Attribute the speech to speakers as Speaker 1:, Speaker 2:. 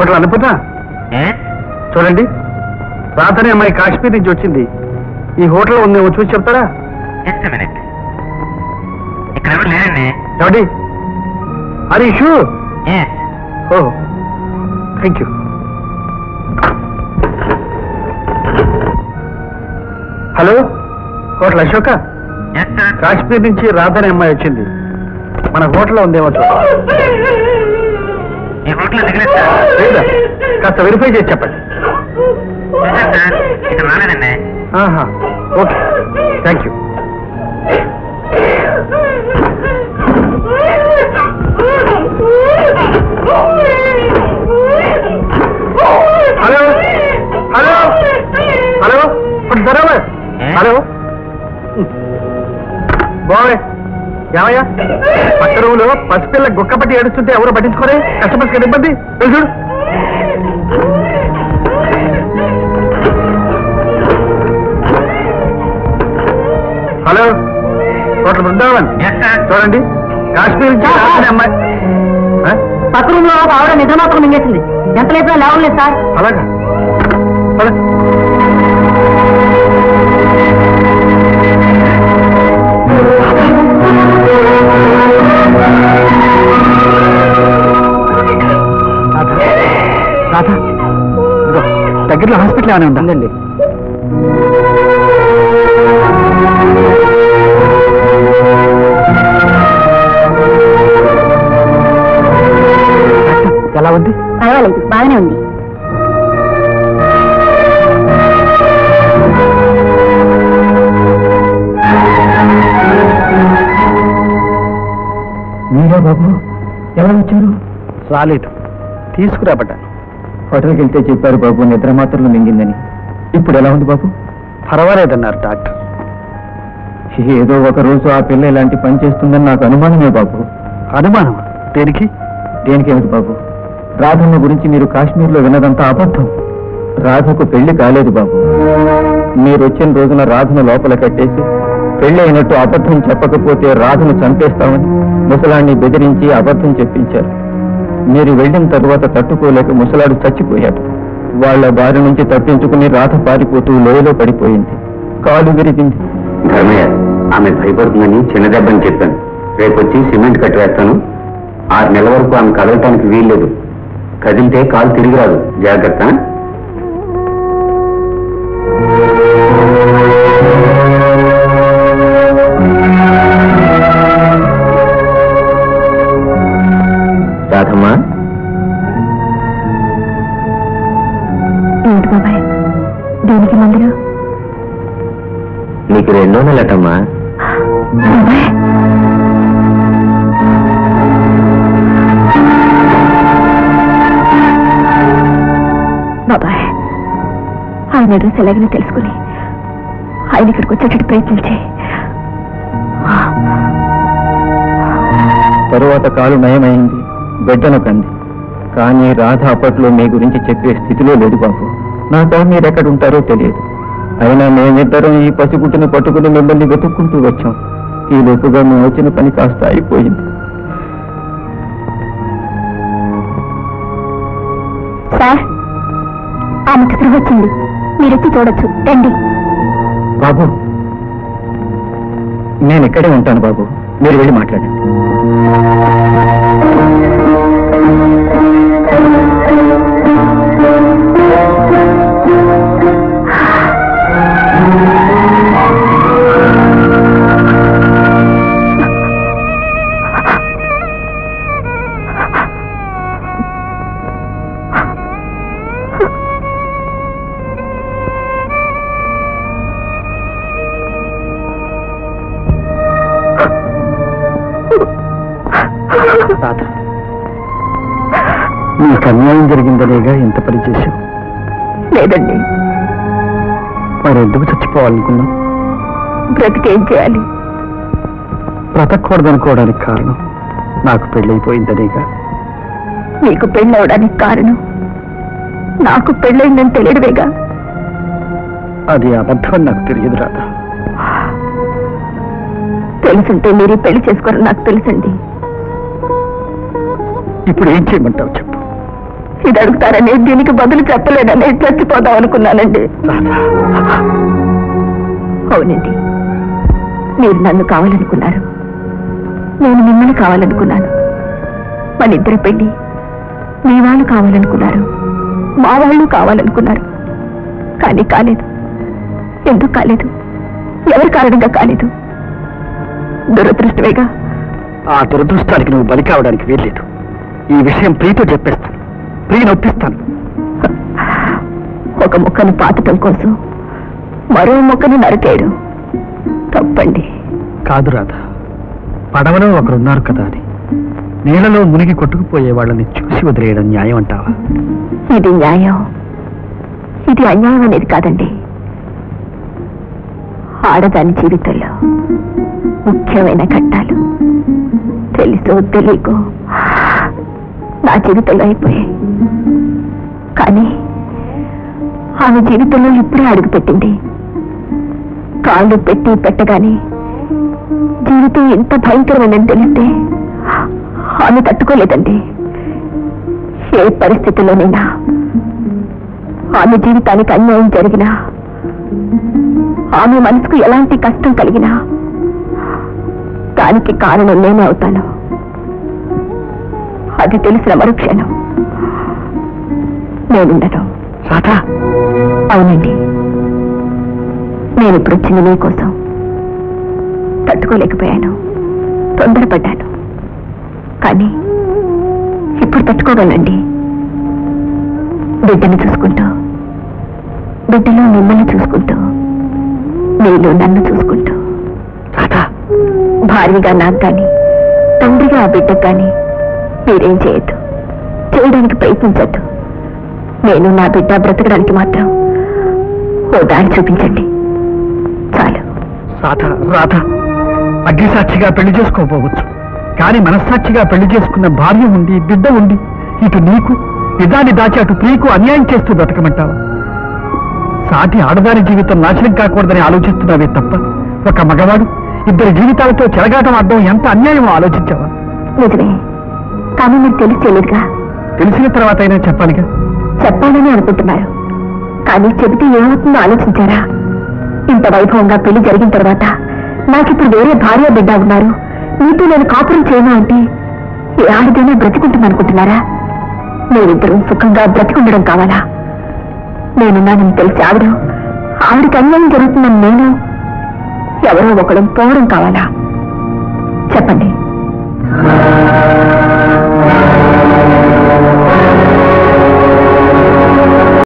Speaker 1: Hotel Annapurna చూడండి, రాధనే అమ్మాయి కాశ్మీర్ నుంచి వచ్చింది. ఈ హోటల్ ఉందేమో చూసి చెప్తారా?
Speaker 2: ఇక్కడ ఎవరు లేరండి.
Speaker 1: ఎవడి అది issue? Oh thank you. Hello, hotel Ashoka? Kashmir నుంచి రాధనే అమ్మాయి వచ్చింది. మన హోటల్లో ఉందేమో చూడండి.
Speaker 2: ఈ హోటల్
Speaker 1: లేదా కాస్త వెరిఫై చేసి చెప్పండి.
Speaker 2: ఇక్కడ రాలేదండి.
Speaker 1: Okay thank you. Hello hello hello బరాబర్. హలో బాయ్, ఏమయ్యా పక్క రూములో పసిపిల్ల గుక్కపట్టి ఏడుస్తుంటే ఎవరు పట్టించుకోరే? కస్టమర్స్ కదా ఇబ్బంది. చూడు హలో, హోటల్ బృందావన్ చూడండి, కాశ్మీర్ నుంచి అమ్మాయి
Speaker 3: పక్క రూమ్ లో ఆవిడ నిద్ర మాత్రం మింగేసింది. ఎంత లేపినా లేవడం లేదు సార్.
Speaker 1: అలాగా హలో రాధా, దగ్గరలో హాస్పిటల్ ఏమైనా ఉందండి? ఎలా ఉంది?
Speaker 3: పర్వాలేదు, బాగానే ఉంది.
Speaker 1: మీరా బాబు, ఎలా వచ్చారు? రాలేదు, తీసుకురాబడ్డాను. హోటల్కి వెళ్తే చెప్పారు బాబు నిద్ర మాత్రలు మింగిందని. ఇప్పుడు ఎలా ఉంది బాబు? పర్వాలేదన్నారు డాక్టర్. ఏదో ఒక రోజు ఆ పిల్ల ఇలాంటి పని చేస్తుందని నాకు అనుమానమే బాబు. అనుమానం? దేనికి? దేనికేమిటి బాబు, రాధమ్మ గురించి మీరు కాశ్మీర్లో విన్నదంతా అబద్ధం. రాధకు పెళ్లి కాలేదు బాబు. మీరు వచ్చిన రోజున రాధను లోపల కట్టేసి పెళ్లి అయినట్టు అబద్ధం చెప్పకపోతే రాధను చంపేస్తామని ముసలాన్ని బెదిరించి అబద్ధం చెప్పించారు. మీరు వెళ్ళిన తరువాత తట్టుకోలేక ముసలాడు చచ్చిపోయాడు. వాళ్ల బారి నుంచి తప్పించుకుని రాధ పారిపోతూ లోయలో పడిపోయింది. కాలు విరిగింది.
Speaker 4: ధర్మయ్య, ఆమె భయపడుతుందని చిన్న దెబ్బని చెప్పాను. రేపు వచ్చి సిమెంట్ కట్టివేస్తాను. 6 నెలల వరకు ఆమె కదలటానికి వీల్లేదు. కదిలితే కాలు తిరిగి రాదు. జాగ్రత్త. రాధమ్మా,
Speaker 3: ఏంటి బాబాయ్ దీనికి మందులు?
Speaker 4: నీకు 2వ నెలటమ్మా.
Speaker 3: బాబాయ్, ఆయన అడ్రస్ ఎలాగైనా తెలుసుకుని ఆయన ఇక్కడికి వచ్చేటట్టు ప్రయత్నించి.
Speaker 1: తరువాత కాలు నయమైంది, బిడ్డను కంది. కానీ రాధ అప్పట్లో మీ గురించి చెప్పే స్థితిలో లేదు బాబు. నాకు మీరెక్కడుంటారో తెలియదు. అయినా మేమిద్దరం ఈ పసిగుట్టును పట్టుకుని మిమ్మల్ని వెతుక్కుంటూ వచ్చాం. ఈ లోపుగా మేము వచ్చిన పని కాస్త అయిపోయింది.
Speaker 3: సార్, ఆమెకు స్పృహ వచ్చింది, మీరొచ్చి చూడొచ్చు, రండి.
Speaker 1: బాబు, నేను ఇక్కడే ఉంటాను బాబు, మీరు వెళ్ళి మాట్లాడండి. నీకు అన్యాయం జరిగిందనేగా ఇంత పని చేశావు?
Speaker 3: లేదండి.
Speaker 1: మరి ఎందుకు చచ్చిపోవాలనుకున్నావు?
Speaker 3: బ్రతికేం చేయాలి?
Speaker 1: బ్రతకూడదనుకోవడానికి కారణం నాకు పెళ్ళైపోయిందనేగా.
Speaker 3: నీకు పెళ్ళవడానికి కారణం నాకు పెళ్ళైందని తెలియడమేగా.
Speaker 1: అది అబద్ధం నాకు తెలియదు రాదా.
Speaker 3: తెలుసుంటే మీరు పెళ్లి చేసుకోరని నాకు తెలుసండి.
Speaker 1: ఇప్పుడు ఏం చేయమంటావు చెప్పు.
Speaker 3: ఇది అడుగుతారని దీనికి బదులు చెప్పలేదని చచ్చిపోదాం అనుకున్నానండి. అవునండి, మీరు నన్ను కావాలనుకున్నారు, నేను మిమ్మల్ని కావాలనుకున్నాను. మన ఇద్దరి పెళ్లి మీ వాళ్ళు కావాలనుకున్నారు, మా వాళ్ళు కావాలనుకున్నారు. కానీ కాలేదు. ఎందుకు కాలేదు? ఎవరి కారణంగా కాలేదు? దురదృష్టమేగా.
Speaker 1: ఆ దురదృష్టానికి నువ్వు బలి కావడానికి వీల్లేదు. ఈ విషయం ప్రియతో చెప్పేస్తాను, ప్రియను ఒప్పిస్తాను.
Speaker 3: ఒక మొక్కను పాతటం కోసం మరో మొక్కను నరికేయడం తప్పండి.
Speaker 1: కాదు రాధ, పడవలో ఒకరున్నారు కదా అని నీళ్ళలో మునిగి కొట్టుకుపోయే వాళ్ళని చూసి వదిలేయడం న్యాయం అంటావా?
Speaker 3: ఇది న్యాయం, ఇది అన్యాయం అనేది కాదండి. ఆడదాని జీవితంలో ముఖ్యమైన ఘట్టాలు తెలుసో తెలియకో నా జీవితంలో అయిపోయాయి. కానీ ఆమె జీవితంలో ఇప్పుడే అడుగుపెట్టింది. కాళ్ళు పెట్టి పెట్టగానే జీవితం ఎంత భయంకరమైనని తెలిస్తే ఆమె తట్టుకోలేదండి. ఏ పరిస్థితుల్లోనైనా ఆమె జీవితానికి అన్యాయం జరిగినా, ఆమె మనసుకు ఎలాంటి కష్టం కలిగినా దానికి కారణం నేనే అవుతాను. అది తెలిసిన మరుక్షణం నేనుండను. అవునండి, నేను ఇప్పుడు వచ్చింది మీకోసం. తట్టుకోలేకపోయాను, తొందరపడ్డాను. కానీ ఇప్పుడు తట్టుకోగలండి. బిడ్డను చూసుకుంటూ, బిడ్డలో మిమ్మల్ని చూసుకుంటూ, మీలో నన్ను చూసుకుంటూ. భార్యగా నాకు కానీ, తండ్రిగా ఆ బిడ్డకు కానీ మీరేం చేయొద్దు, చేయడానికి ప్రయత్నించద్దు. నేను నా బిడ్డ బ్రతకడానికి మాత్రం ఓ దారి చూపించండి చాలు.
Speaker 1: రాధ, అగ్నిసాక్షిగా పెళ్లి చేసుకోపోవచ్చు, కానీ మనస్సాక్షిగా పెళ్లి చేసుకున్న భార్య ఉండి, బిడ్డ ఉండి, ఇటు నీకు నిజాన్ని దాచి అటు ప్రియకు అన్యాయం చేస్తూ బ్రతకమంటావా? సాటి ఆడదాని జీవితం నాశనం కాకూడదని ఆలోచిస్తున్నావే తప్ప, ఒక మగవాడు ఇద్దరి జీవితాలతో చెలగాటం అర్థం ఎంత అన్యాయమో ఆలోచించావా?
Speaker 3: నిజమే, కానీ మీరు తెలిసేలేదుగా.
Speaker 1: తెలిసిన తర్వాత అయినా చెప్పాలిగా.
Speaker 3: చెప్పాలని అనుకుంటున్నారు, కానీ చెబితే ఏమవుతుందో ఆలోచించారా? ఇంత వైభవంగా పెళ్లి జరిగిన తర్వాత నాకిప్పుడు వేరే భార్య బిడ్డ ఉన్నారు, మీతో నేను కాపురం చేయను అంటే ఏ ఆడదైనా బ్రతికుంటుందనుకుంటున్నారా? మీరిద్దరూ సుఖంగా బ్రతికుండడం కావాలా? నేనున్నానని తెలిసి ఆవిడికి అన్యాయం జరుగుతుందని నేను, ఎవరో ఒకడు పోవడం కావాలా? చెప్పండి.